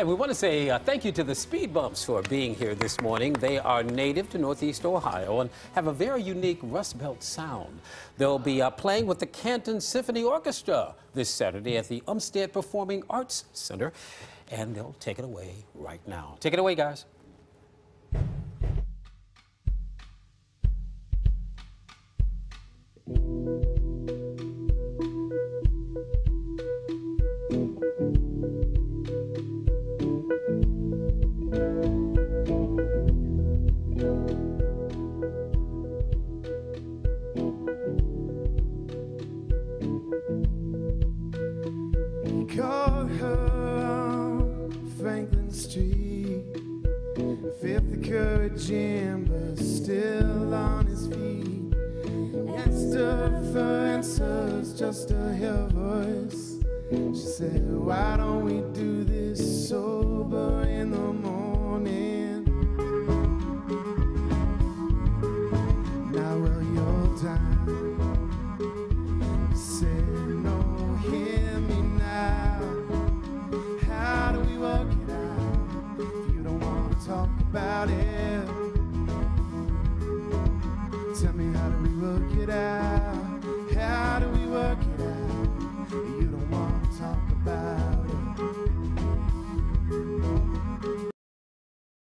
And we want to say thank you to the Speedbumps for being here this morning. They are native to Northeast Ohio and have a very unique Rust Belt sound. They'll be playing with the Canton Symphony Orchestra this Saturday at the Umstead Performing Arts Center. And they'll take it away right now. Take it away, guys. Caught her on Franklin Street, fifth of courage in, but still on his feet. Asked her for answers, just to hear voice. She said, why don't we do this sober in the morning? Now will your time? He said, no, hear me now. How do we work it out? If you don't want to talk about it,